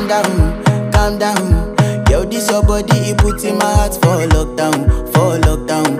calm down. Yo, this your body, it puts in my heart for lockdown, for lockdown.